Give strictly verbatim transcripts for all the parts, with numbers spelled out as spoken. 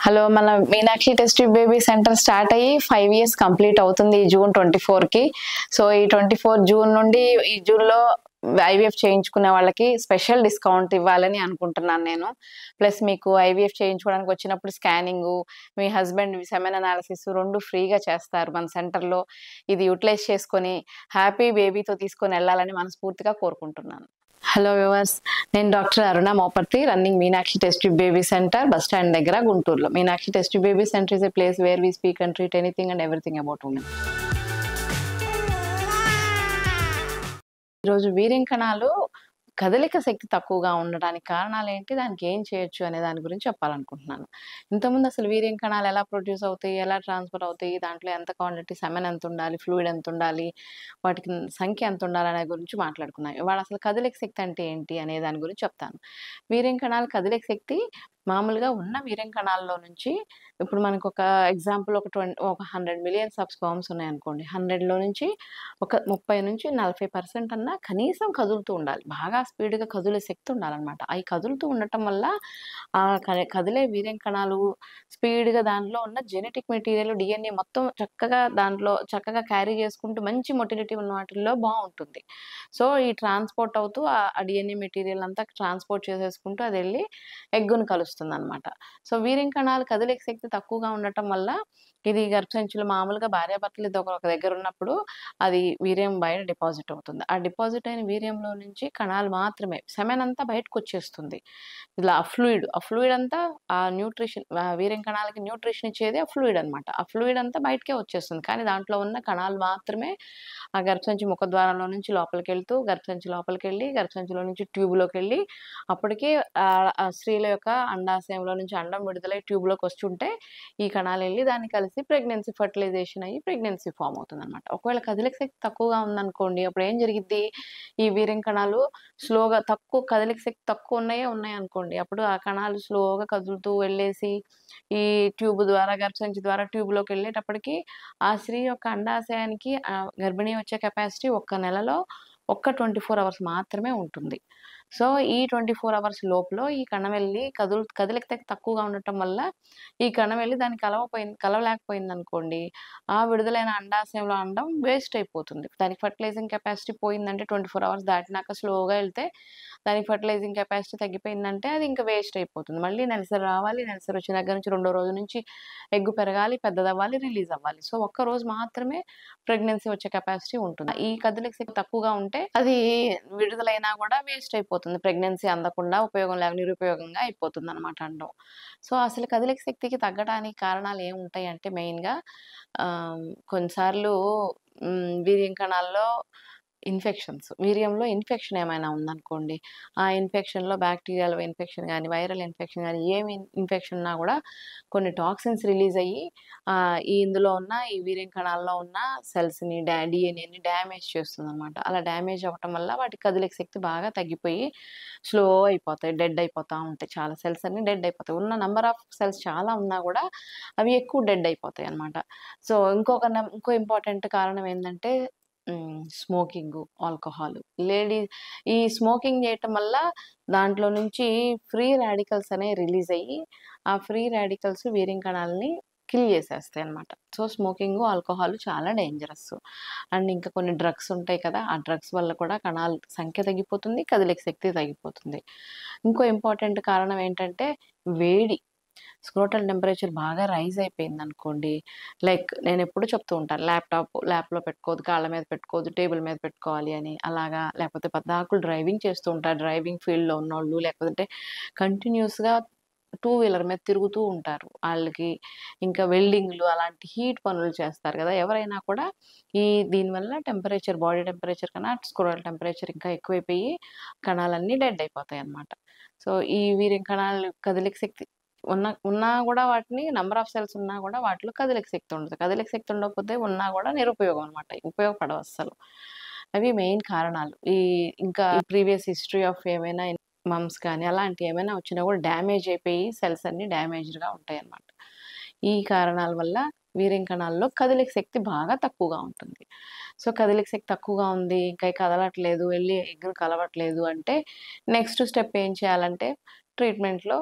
Hello మన Meenakshi test baby centre start అయ్యి five years complete అవుతుంది ఈ జూన్ ట్వంటీ ఫోర్ కి. సో ఈ ట్వంటీ ఫోర్ జూన్ నుండి ఈ జూన్ లో ఐవీఎఫ్ చేయించుకునే వాళ్ళకి స్పెషల్ డిస్కౌంట్ ఇవ్వాలని అనుకుంటున్నాను నేను. ప్లస్ మీకు ఐవీఎఫ్ చేయించుకోవడానికి వచ్చినప్పుడు స్కానింగ్, మీ హస్బెండ్ సెమెన్ అనాలిసిస్ రెండు ఫ్రీగా చేస్తారు మన సెంటర్లో. ఇది యూటిలైజ్ చేసుకొని హ్యాపీ బేబీతో తీసుకొని వెళ్ళాలని మనస్ఫూర్తిగా కోరుకుంటున్నాను. హలో వ్యూవర్స్, నేను doctor Aruna Moparthi, running Meenakshi test tube baby centre bus stand దగ్గర గుంటూరులో. Meenakshi test tube baby centre is a place where we speak and treat anything and everything about women. ఈరోజు వీర్యం కణాలు కదలిక శక్తి తక్కువగా ఉండడానికి కారణాలు ఏంటి, దానికి ఏం చేయొచ్చు అనే దాని గురించి చెప్పాలనుకుంటున్నాను. ఇంతకుముందు అసలు వీర్యం కణాలు ఎలా ప్రొడ్యూస్ అవుతాయి, ఎలా ట్రాన్స్ఫర్ అవుతాయి, దాంట్లో ఎంత క్వాంటిటీ సెమెన్ ఎంత ఉండాలి, ఫ్లూయిడ్ ఎంత ఉండాలి, వాటికి సంఖ్య ఎంత ఉండాలి అనే గురించి మాట్లాడుకున్నాం. ఇవాళ అసలు కదలిక శక్తి అంటే ఏంటి అనే దాని గురించి చెప్తాను. వీర్యం కణాలు కదలిక శక్తి మామూలుగా ఉన్న వీర్యం కణాల్లో నుంచి, ఇప్పుడు మనకు ఒక ఎగ్జాంపుల్ ఒక ట్వంటీ ఒక హండ్రెడ్ మిలియన్స్ ఆఫ్ స్పర్మ్స్ ఉన్నాయనుకోండి, హండ్రెడ్లో నుంచి ఒక ముప్పై నుంచి నలభై పర్సెంట్ అన్నా కనీసం కదులుతూ ఉండాలి. బాగా స్పీడ్గా కదిలే శక్తి ఉండాలన్నమాట. అవి కదులుతూ ఉండటం వల్ల ఆ కదిలే వీర్యం కణాలు స్పీడ్గా దాంట్లో ఉన్న జెనెటిక్ మెటీరియల్ డిఎన్ఏ మొత్తం చక్కగా దాంట్లో చక్కగా క్యారీ చేసుకుంటూ మంచి మొటిలిటీ ఉన్న వాటిల్లో బాగుంటుంది. సో ఈ ట్రాన్స్పోర్ట్ అవుతూ ఆ డిఎన్ఏ మెటీరియల్ అంతా ట్రాన్స్పోర్ట్ చేసేసుకుంటూ అది వెళ్ళి ఎగ్గును కలుస్తుంది అనమాట. సో వీర్యం కణాలు కదలిక శక్తి తక్కువగా ఉండటం వల్ల ఇది గర్భసంచిలో మామూలుగా భార్యాభర్తలు ఇద్దరు ఒక దగ్గర ఉన్నప్పుడు అది వీర్యం బయట డిపాజిట్ అవుతుంది. ఆ డిపాజిట్ అయిన వీర్యంలో నుంచి కణాలు మాత్రమే, సెమెన్ అంతా బయటకు వచ్చేస్తుంది. ఇలా ఆ ఫ్లూయిడ్ ఆ ఫ్లూయిడ్ అంతా ఆ న్యూట్రిషన్, వీర్యం కణాలకి న్యూట్రిషన్ ఇచ్చేది ఆ ఫ్లూయిడ్ అనమాట. ఆ ఫ్లూయిడ్ అంతా బయటకే వచ్చేస్తుంది. కానీ దాంట్లో ఉన్న కణాలు మాత్రమే ఆ గర్భసంచి ముఖద్వారంలో నుంచి లోపలికి వెళ్తూ, గర్భసంచి లోపలికి వెళ్ళి, గర్భసంచిలో నుంచి ట్యూబ్లోకి వెళ్ళి, అప్పటికి ఆ స్త్రీల యొక్క అండాశయంలో నుంచి అండం విడుదలై ట్యూబ్లోకి వస్తుంటే ఈ కణాలు వెళ్ళి దాన్ని కలిసి ప్రెగ్నెన్సీ ఫర్టిలైజేషన్ అయ్యి ప్రెగ్నెన్సీ ఫామ్ అవుతుంది అనమాట. ఒకవేళ కదలిక శక్తి తక్కువగా ఉందనుకోండి, అప్పుడు ఏం జరిగిద్ది, ఈ వీర్యం కణాలు స్లోగా తక్కువ కదలిక శక్తి తక్కువ ఉన్నాయే ఉన్నాయి అనుకోండి, అప్పుడు ఆ కణాలు స్లోగా కదులుతూ వెళ్ళేసి ఈ ట్యూబ్ ద్వారా గర్భసంచి ద్వారా ట్యూబ్లోకి వెళ్ళేటప్పటికి ఆ స్త్రీ యొక్క అండాశయానికి గర్భిణీ వచ్చే కెపాసిటీ ఒక్క నెలలో ఒక్క ట్వంటీ ఫోర్ అవర్స్ మాత్రమే ఉంటుంది. సో ఈ ట్వంటీ ఫోర్ అవర్స్ లోపల ఈ కణం వెళ్ళి కదులు కదలిక తక్కువగా ఉండటం వల్ల ఈ కణం వెళ్ళి దాన్ని కలవపోయింది కలవలేకపోయింది అనుకోండి, ఆ విడుదలైన అండాశయంలో అండం వేస్ట్ అయిపోతుంది. దానికి ఫర్టిలైజింగ్ కెపాసిటీ పోయిందంటే ట్వంటీ ఫోర్ అవర్స్ దాటినాక స్లోగా వెళ్తే దానికి ఫర్టిలైజింగ్ కెపాసిటీ తగ్గిపోయిందంటే అది ఇంకా వేస్ట్ అయిపోతుంది. మళ్ళీ నెలసరి రావాలి, నెలసరి వచ్చిన దగ్గర నుంచి రెండో రోజు నుంచి ఎగ్గు పెరగాలి, పెద్దదవ్వాలి, రిలీజ్ అవ్వాలి. సో ఒక్క రోజు మాత్రమే ప్రెగ్నెన్సీ వచ్చే కెపాసిటీ ఉంటుంది. ఈ కదలిక శక్తి తక్కువగా ఉంటే అది విడుదలైనా కూడా వేస్ట్ అయిపోతుంది, ప్రెగ్నెన్సీ అందకుండా ఉపయోగం లేక నిరుపయోగంగా అయిపోతుంది అనమాట అండం. సో అసలు కదలిక శక్తికి తగ్గడానికి కారణాలు ఏముంటాయి అంటే మెయిన్గా కొన్నిసార్లు వీర్యం కణాల్లో ఇన్ఫెక్షన్స్, వీర్యంలో ఇన్ఫెక్షన్ ఏమైనా ఉందనుకోండి, ఆ ఇన్ఫెక్షన్లో బ్యాక్టీరియల్ ఇన్ఫెక్షన్ కానీ వైరల్ ఇన్ఫెక్షన్ కానీ ఏమి ఇన్ఫెక్షన్ ఉన్నా కూడా కొన్ని టాక్సిన్స్ రిలీజ్ అయ్యి ఈ ఇందులో ఉన్న ఈ వీర్యం కణాల్లో ఉన్న సెల్స్ని డా డిఎన్ఏని డ్యామేజ్ చేస్తుంది అనమాట. అలా డ్యామేజ్ అవ్వటం వల్ల వాటి కదలిక శక్తి బాగా తగ్గిపోయి స్లో అయిపోతాయి, డెడ్ అయిపోతూ ఉంటాయి. చాలా సెల్స్ అన్ని డెడ్ అయిపోతాయి. ఉన్న నెంబర్ ఆఫ్ సెల్స్ చాలా ఉన్నా కూడా అవి ఎక్కువ డెడ్ అయిపోతాయి అనమాట. సో ఇంకొక ఇంకో ఇంపార్టెంట్ కారణం ఏంటంటే స్మోకింగ్, ఆల్కహాల్. లేడీస్ ఈ స్మోకింగ్ చేయటం వల్ల దాంట్లో నుంచి ఫ్రీ రాడికల్స్ అనేవి రిలీజ్ అయ్యి ఆ ఫ్రీ రాడికల్స్ వీర్యం కణాలని కిల్ చేసేస్తాయి అనమాట. సో స్మోకింగ్, ఆల్కహాల్ చాలా డేంజరస్. అండ్ ఇంకా కొన్ని డ్రగ్స్ ఉంటాయి కదా, ఆ డ్రగ్స్ వల్ల కూడా కణాల సంఖ్య తగ్గిపోతుంది, కదలిక శక్తి తగ్గిపోతుంది. ఇంకో ఇంపార్టెంట్ కారణం ఏంటంటే వేడి. స్క్రోటల్ టెంపరేచర్ బాగా రైజ్ అయిపోయింది అనుకోండి, లైక్ నేను ఎప్పుడు చెప్తూ ఉంటాను, ల్యాప్టాప్ ల్యాప్లో పెట్టుకోవద్దు, కాళ్ళ మీద పెట్టుకోవద్దు, టేబుల్ మీద పెట్టుకోవాలి అని. అలాగా లేకపోతే పద్దాకులు డ్రైవింగ్ చేస్తూ ఉంటారు, డ్రైవింగ్ ఫీల్డ్లో ఉన్నోళ్ళు, లేకపోతే కంటిన్యూస్గా టూ వీలర్ మీద తిరుగుతూ ఉంటారు వాళ్ళకి, ఇంకా వెల్డింగ్లు అలాంటి హీట్ పనులు చేస్తారు కదా ఎవరైనా కూడా, ఈ దీనివల్ల టెంపరేచర్, బాడీ టెంపరేచర్ కన్నా స్క్రోటల్ టెంపరేచర్ ఇంకా ఎక్కువైపోయి కణాలన్నీ డెడ్ అయిపోతాయి అన్నమాట. సో ఈ వీర్యం కణాలు కదలిక శక్తి ఉన్న ఉన్నా కూడా వాటిని నెంబర్ ఆఫ్ సెల్స్ ఉన్నా కూడా వాటిలో కదలిక శక్తి ఉండదు. కదలిక శక్తి ఉండకపోతే ఉన్నా కూడా నిరుపయోగం అనమాట, ఉపయోగపడవు అస్సలు. అవి మెయిన్ కారణాలు. ఈ ఇంకా ప్రీవియస్ హిస్టరీ ఆఫ్ ఏమైనా మమ్స్ కానీ అలాంటివి ఏమైనా వచ్చినా కూడా డ్యామేజ్ అయిపోయి సెల్స్ అన్ని డ్యామేజ్డ్గా ఉంటాయి అన్నమాట. ఈ కారణాల వల్ల వీర్యం కణాల్లో కదలిక శక్తి బాగా తక్కువగా ఉంటుంది. సో కదలిక శక్తి తక్కువగా ఉంది, ఇంకా కదలట్లేదు, వెళ్ళి ఎగ్గులు కలవట్లేదు అంటే నెక్స్ట్ స్టెప్ ఏం చేయాలంటే ట్రీట్మెంట్లో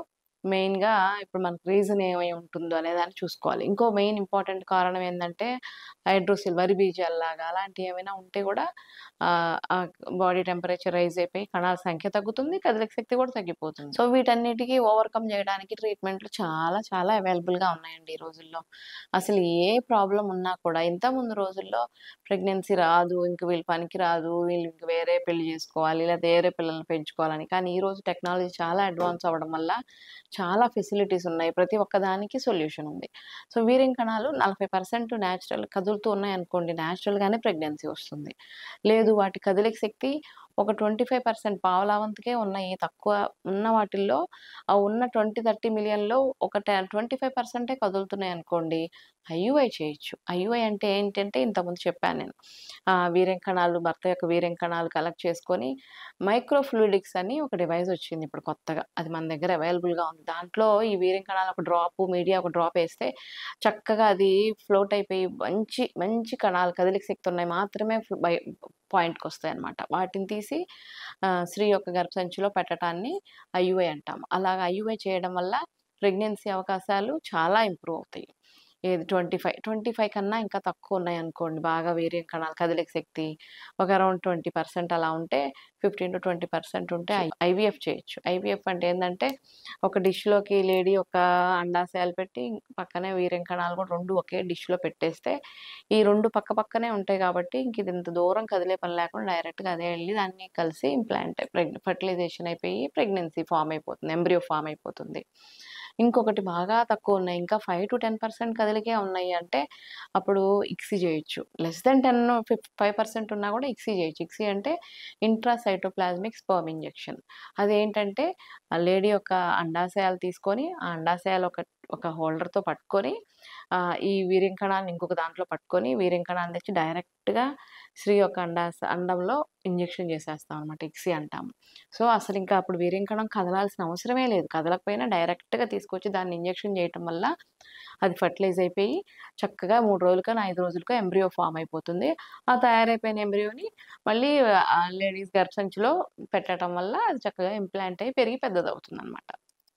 మెయిన్‌గా ఇప్పుడు మనకు రీజన్ ఏమై ఉంటుందో అనేదాన్ని చూసుకోవాలి. ఇంకో మెయిన్ ఇంపార్టెంట్ కారణం ఏందంటే హైడ్రోసిల్ వరి బీజాల్లాగా అలాంటివి ఏమైనా ఉంటే గూడా ఆహ్, ఆహ్, బాడీ టెంపరేచర్ రైజ్ అయిపోయి కణాల సంఖ్య తగ్గుతుంది. కదలిక శక్తి కూడా తగ్గిపోతుంది. సో, వీటన్నిటికి ఓవర్‌కమ్ జేయడానికి ట్రీట్మెంట్‌లు చాలా చాలా అవైలబుల్‌గా ఉన్నాయండి ఈ రోజుల్లో. అసలు ఏ ప్రాబ్లమ్ ఉన్నా కూడా ఇంతకుముందు రోజుల్లో ప్రెగ్నెన్సీ రాదు, ఇంక వీళ్ళు పనికి రాదు, వీళ్ళు ఇంక వేరే పెళ్లి జేసుకోవాలి, లేతే వేరే పిల్లల్ని పెంచుకోవాలని. కానీ ఈరోజు టెక్నాలజీ చాలా అడ్వాన్స్ అవ్వడం వల్ల చాలా ఫెసిలిటీస్ ఉన్నాయి. ప్రతి ఒక్కదానికి సొల్యూషన్ ఉంది. సో, వీర్యం కణాలు నలభై శాతం న్యాచురల్ కదులుతూ ఉన్నాయనుకోండి, న్యాచురల్‌గానే ప్రెగ్నెన్సీ వస్తుంది. లేదు వాటి కదలిక శక్తి ఒక ఇరవై ఐదు శాతం పావలా వంతుకే ఉన్నాయి. తక్కువ ఉన్న వాటిల్లో ఆ ఉన్న ఇరవై, ముప్పై మిలియన్‌లో ఒక టె ఇరవై ఐదు శాతం కదులుతున్నాయనుకోండి, ఐయూఐ చేయొచ్చు. ఐయూఐ అంటే ఏంటంటే ఇంతకుముందు చెప్పాను నేను. ఆహ్, వీర్యం కణాలు భర్త యొక్క వీర్యం కణాలు కలెక్ట్ చేసుకొని మైక్రో ఫ్లూయిడిక్స్ అని ఒక డివైస్ వచ్చింది ఇప్పుడు కొత్తగా. అది మన దగ్గర అవైలబుల్‌గా ఉంది. దాంట్లో ఈ వీర్యం కణాలు ఒక డ్రాపు, మీడియా ఒక డ్రాప్ ఏస్తే చక్కగా అది ఫ్లోట్ అయిపోయి మంచి మంచి కణాలు కదలిక శక్తి ఉన్నాయి మాత్రమే ఫ్ బై పాయింట్‌కొస్తాయన్నమాట. వాటిని తీసి ఆహ్, స్త్రీ యొక్క గర్భసంచిలో పెట్టటాన్ని ఐయూఐ అంటాము. అలాగా ఐయూఐ చేయడం వల్ల ప్రెగ్నెన్సీ అవకాశాలు చాలా ఇంప్రూవ్ అవుతాయి. ఏది ఇరవై ఐదు, ఇరవై ఐదు కన్నా ఇంకా తక్కువున్నాయనుకోండి, బాగా వీర్యం కణాలు కదలిక శక్తి ఒక అరౌండ్ ఇరవై శాతం అలా ఉంటే పదిహేను ఇరవై శాతం ఉంటే ఐ ఐవీఎఫ్ చేయొచ్చు. ఐవీఎఫ్ అంటే ఏందంటే ఒక డిష్‌లోకి లేడీ ఒక అండాశయాలు పెట్టి పక్కనే వీర్యం కణాలు కూడా రెండు ఒకే డిష్‌లో పెట్టేస్తే ఈ రెండు పక్క పక్కనే ఉంటాయి కాబట్టి ఇంక ఇది ఇంత దూరం కదిలే పని లేకుండా డైరెక్ట్‌గా అదే ఎళ్లి దాన్ని కలిసి ఇంప్లాంట్ ప్రెగ్ ఫెర్టిలైజేషన్ అయిపోయి ప్రెగ్నెన్సీ ఫార్మ్ అయిపోతుంది. ఎంబ్రియో ఫార్మ్ అయిపోతుంది. ఇంకొకటి బాగా తక్కువున్నాయి. ఇంకా ఐదు పది శాతం కదలికే ఉన్నాయి అంటే అప్పుడు ఇక్సీ జేయొచ్చు. లెస్ థాన్ పది ఫిఫ్ ఐదు శాతం ఉన్నా కూడా ఇక్సీ జేయొచ్చు. ఇక్సీ అంటే ఇంట్రా సైటోప్లాస్మిక్ స్పెర్మ్ ఇంజెక్షన్. అదేంటంటే ఆ లేడీ యొక్క అండాశయాలు తీసుకొని, ఆ అండాశయాలు ఒక ఒక హోల్డర్‌తో పట్టుకొని ఆహ్, ఈ వీర్యం కణాలను ఇంకొక దాంట్లో పట్టుకొని, వీర్యం కణాలను తెచ్చి డైరెక్ట్‌గా స్త్రీ యొక్క అండాశ అండంలో ఇంజెక్షన్ చేసేస్తాం అనమాట. ఇక్సీ అంటాము. సో, అసలింకా అప్పుడు వీర్యం కణం కదలాల్సిన అవసరమే లేదు. కదలకపోయినా డైరెక్ట్‌గా తీసుకొచ్చి దాన్ని ఇంజెక్షన్ చేయటం వల్ల అది ఫెర్టిలైజ్ అయిపోయి చక్కగా మూడు రోజులకో, ఐదు రోజులకో ఎంబ్రియో ఫార్మ్ అయిపోతుంది. ఆ తయారైపోయిన ఎంబ్రియోని మళ్ళీ ఆహ్, లేడీస్ గర్భసంచిలో పెట్టటం వల్ల అది చక్కగా ఇంప్లాంట్ అయ్యి పెరిగి పెద్దదవుతుందనమాట.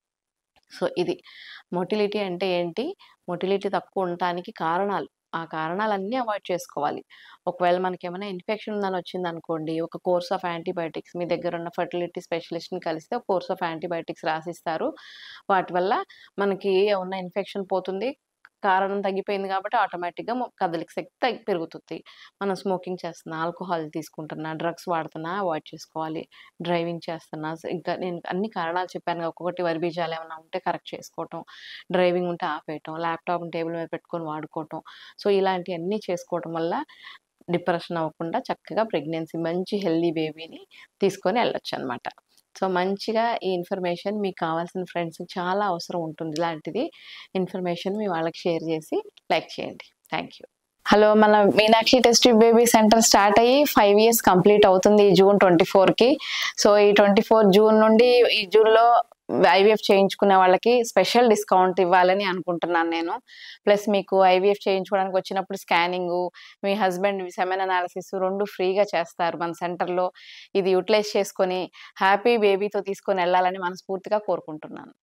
సో, ఇది మొటిలిటీ అంటే ఏంటి? మొటిలిటీ తక్కువ ఉండటానికి కారణాలు. ఆ కారణాలన్నీ అవాయిడ్ చేసుకోవాలి. ఒకవేళ మనకేమైనా ఇన్ఫెక్షన్ ఉందని వచ్చిందనుకోండి, ఒక కోర్స్ ఆఫ్ యాంటీబయోటిక్స్ మీ దగ్గరున్న ఫెర్టిలిటీ స్పెషలిస్ట్‌ని కలిస్తే ఒక కోర్స్ ఆఫ్ యాంటీబయోటిక్స్ రాసిస్తారు. వాటి వల్ల మనకి ఉన్న ఇన్ఫెక్షన్ పోతుంది. కారణం తగ్గిపోయింది కాబట్టి ఆటోమేటిక్‌గా మొ కదలిక శక్తి తగ్ పెరుగుతుంది. మనం స్మోకింగ్ చేస్తున్నా, ఆల్కహాల్ తీసుకుంటున్నా, డ్రగ్స్ వాడుతున్నా అవాయిడ్ చేసుకోవాలి. డ్రైవింగ్ చేస్తున్నా, స్ ఇంకా నేను అన్ని కారణాలు చెప్పానుగా, ఒక్కొక్కటి వరి బీజాలేమన్నా ఉంటే కరెక్ట్ చేసుకోవటం, డ్రైవింగ్ ఉంటే ఆపేయటం, ల్యాప్‌టాప్‌ని టేబుల్ మీద పెట్టుకొని వాడుకోవటం. సో, ఇలాంటియన్నీ చేసుకోవటం వల్ల డిప్రెషన్ అవ్వకుండా చక్కగా ప్రెగ్నెన్సీ మంచి హెల్తీ బేబీని తీసుకొని ఎళ్ళొచ్చనమాట. సో, మంచిగా ఈ ఇన్ఫర్మేషన్ మీకు కావాల్సిన ఫ్రెండ్స్‌కి చాలా అవసరం ఉంటుంది ఇలాంటిది. ఇన్ఫర్మేషన్ మీ వాళ్ళకి షేర్ చేసి లైక్ చేయండి. Thank you. హలో! మన Meenakshi test tube baby centre start అయ్యి ఐదు ఇయర్స్ కంప్లీట్ అవుతుంది ఈ జూన్ ఇరవై నాలుగుకి. సో, ఈ ఇరవై నాలుగు జూన్ నుండి ఈ జూన్‌లో ఐవీఎఫ్ చేయించుకునే వాళ్ళకి స్పెషల్ డిస్కౌంట్ ఇవ్వాలని అనుకుంటున్నాను నేను. ప్లస్ మీకు ఐవీఎఫ్ చేయించుకోవడానికి వచ్చినప్పుడు స్కానింగు, మీ హస్బెండ్ సెమెన్ అనాలిసిస్ రెండు ఫ్రీగా చేస్తారు మన సెంటర్‌లో. ఇది యుటిలైజ్ చేసుకొని హ్యాపీ బేబీతో తీసుకొని ఎళ్ళాలని మనస్ఫూర్తిగా కోరుకుంటున్నాను.